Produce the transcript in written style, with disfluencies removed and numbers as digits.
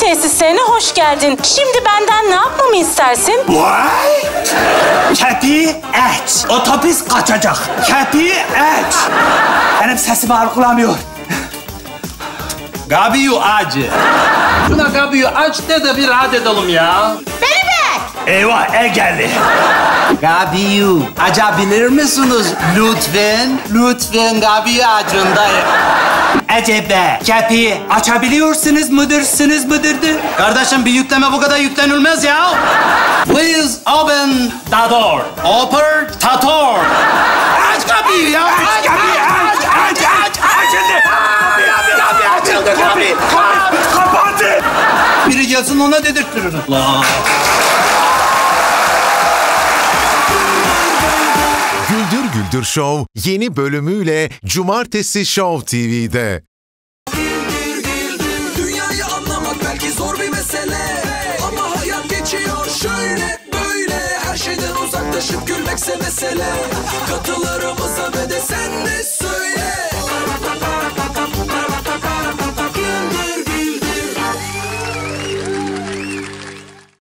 tesislerine hoş geldin. Şimdi benden ne yapmamı istersin? Vay! Kepi aç. Otobüs kaçacak. Kepi aç. Benim sesimi algılamıyor. Gabiyu acı. Şuna Gabiyu aç de bir rahat edelim ya. Beni bek! Eyvah, geldi. Gabiyu açabilir misiniz lütfen? Lütfen Gabiyu acındayım. Acaba kepi açabiliyorsunuz müdürdü? Kardeşim bir yükleme bu kadar yüklenilmez ya. Please open the door. Open the door. Aç kapıyı ya. Aç kapıyı, aç. Açıldı. Kapı açıldı, kapı. Kapandı. Biri gelsin ona dedirttirir. Allah. Güldür Güldür Show yeni bölümüyle Cumartesi Show TV'de. Dünyayı anlamak belki zor bir mesele, ama hayat geçiyor şöyle böyle. Her şeyden uzaklaşıp gülmekse mesele. Katılarımıza ve de sen